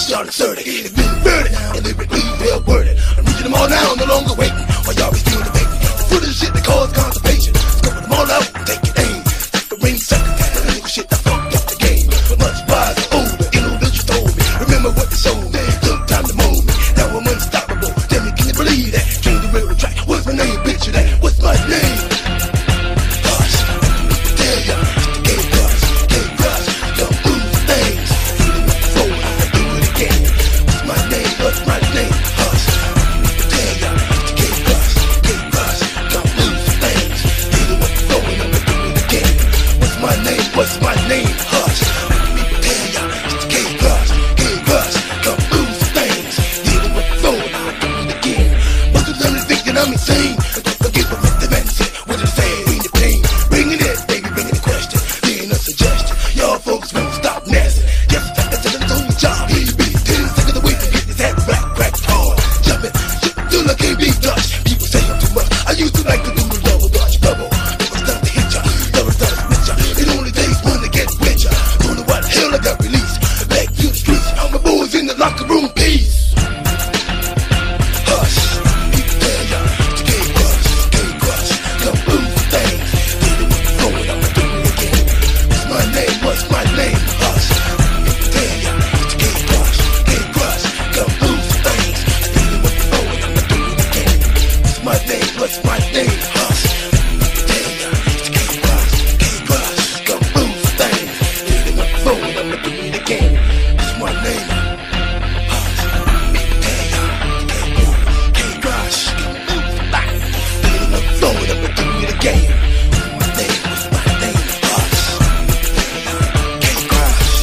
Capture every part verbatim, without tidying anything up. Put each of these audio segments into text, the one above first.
Y'all thirty, it's been thirty, and they been well worded. I'm reaching them all now, no longer waiting. While y'all be still debating. The foot of the shit that cause constipation. Scoping them all out, take your aim. Take the ring second, and the nigga shit that fucked up the game. But much wiser, older, individuals told me. Remember what they sold me, took time to mold me. Now I'm unstoppable, tell me can you believe that? King the real track, what's my name, picture that? What's my name? Hush, tell ya, it's the K-Krush, K-Krush, don't lose things. Feeling the flow, I do it again. What's my name, what's my name? Hush, tell ya, it's the K-Krush, K-Krush, don't lose things. Feeling the flow, I'ma do it again. What's my name, what's my name? Hush, tell ya, it's the K-Krush, K-Krush, don't lose things. Feeling the flow, I'ma do it again. Most of them is thinking I'm insane. Forget what the man said, what did it say? Bring the pain, bringing it, baby, bringing the question. Being a suggestion, y'all folks won't stop messing. Just like I said, it's on your job. Itty bitty, ten seconds away from getting this head rack, crack, hard. Jumping, jumping till I can't be touched. People say I'm too much. I used to like to do the double dutch bubble. It was time to hit ya, double dutch with ya. It only takes one to get with ya. Don't know why the hell I got released. Back to the streets, all my boys in the locker room, peace. Hush, people tell ya, it's the K-Krush, K-Krush, come lose things. Feeling with the flow, I'ma do it again. What's my name, what's my name? Hush, people tell ya, it's the K-Krush, K-Krush, come lose things. Feeling with the flow, I'ma do it again. What's my name, what's my name? Hush, people tell ya, it's the K-Krush, K-Krush, come lose things. Feeling with the flow, I'ma do it again. What's my name? Hush, people tell ya, K-Krush, come lose things. Feeling with the flow, I'ma do it again. What's my name, what's my name? Hush, K-Krush,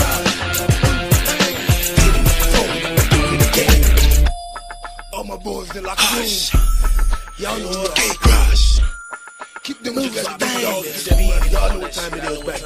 feeling with the flow, I'ma do it again. All my boys in the locker room, y'all know what K-Krush. Keep them moves, y'all do, y'all. Y'all know what time it is back